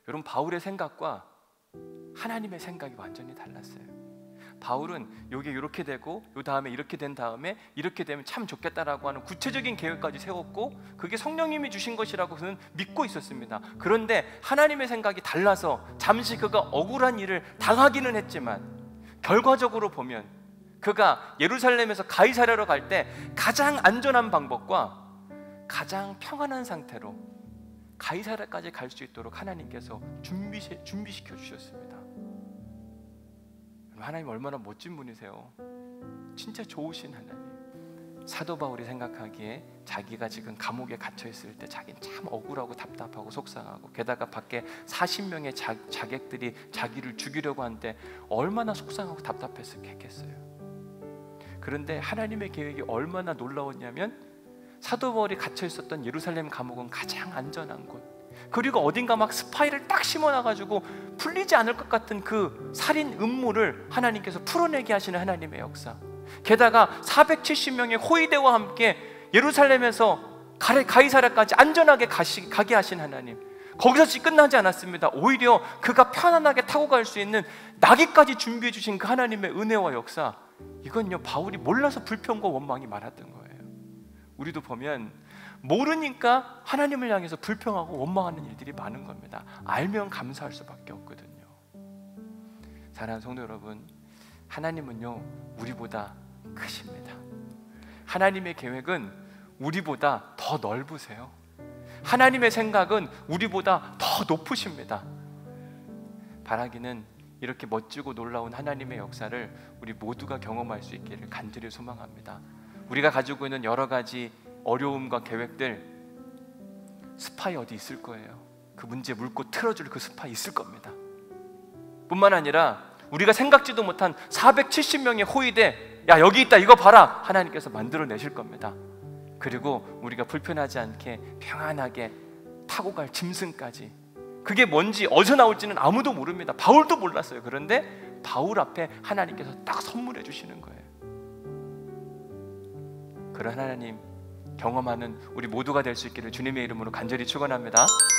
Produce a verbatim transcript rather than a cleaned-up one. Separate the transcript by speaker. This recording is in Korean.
Speaker 1: 여러분, 바울의 생각과 하나님의 생각이 완전히 달랐어요. 바울은 요게 이렇게 되고 요 다음에 이렇게 된 다음에 이렇게 되면 참 좋겠다라고 하는 구체적인 계획까지 세웠고, 그게 성령님이 주신 것이라고 그는 믿고 있었습니다. 그런데 하나님의 생각이 달라서 잠시 그가 억울한 일을 당하기는 했지만, 결과적으로 보면 그가 예루살렘에서 가이사랴로 갈 때 가장 안전한 방법과 가장 평안한 상태로 가이사랴까지 갈 수 있도록 하나님께서 준비, 준비시켜 주셨습니다. 하나님 얼마나 멋진 분이세요. 진짜 좋으신 하나님. 사도 바울이 생각하기에 자기가 지금 감옥에 갇혀 있을 때 자기는 참 억울하고 답답하고 속상하고, 게다가 밖에 사십 명의 자, 자객들이 자기를 죽이려고 하는데 얼마나 속상하고 답답했겠어요. 그런데 하나님의 계획이 얼마나 놀라웠냐면, 사도 바울이 갇혀 있었던 예루살렘 감옥은 가장 안전한 곳, 그리고 어딘가 막 스파이를 딱 심어놔가지고 풀리지 않을 것 같은 그 살인 음모를 하나님께서 풀어내게 하시는 하나님의 역사. 게다가 사백칠십 명의 호위대와 함께 예루살렘에서 가이사랴까지 안전하게 가시, 가게 하신 하나님. 거기서 끝나지 않았습니다. 오히려 그가 편안하게 타고 갈 수 있는 나귀까지 준비해 주신 그 하나님의 은혜와 역사. 이건요, 바울이 몰라서 불평과 원망이 많았던 거예요. 우리도 보면 모르니까 하나님을 향해서 불평하고 원망하는 일들이 많은 겁니다. 알면 감사할 수밖에 없거든요. 사랑하는 성도 여러분, 하나님은요 우리보다 크십니다. 하나님의 계획은 우리보다 더 넓으세요. 하나님의 생각은 우리보다 더 높으십니다. 바라기는 이렇게 멋지고 놀라운 하나님의 역사를 우리 모두가 경험할 수 있기를 간절히 소망합니다. 우리가 가지고 있는 여러 가지 어려움과 계획들, 스파이 어디 있을 거예요. 그 문제 물고 틀어줄 그 스파이 있을 겁니다. 뿐만 아니라 우리가 생각지도 못한 사백칠십 명의 호위대, 야 여기 있다 이거 봐라, 하나님께서 만들어내실 겁니다. 그리고 우리가 불편하지 않게 평안하게 타고 갈 짐승까지, 그게 뭔지 어디서 나올지는 아무도 모릅니다. 바울도 몰랐어요. 그런데 바울 앞에 하나님께서 딱 선물해 주시는 거예요. 그런 하나님 경험하는 우리 모두가 될 수 있기를 주님의 이름으로 간절히 축원합니다.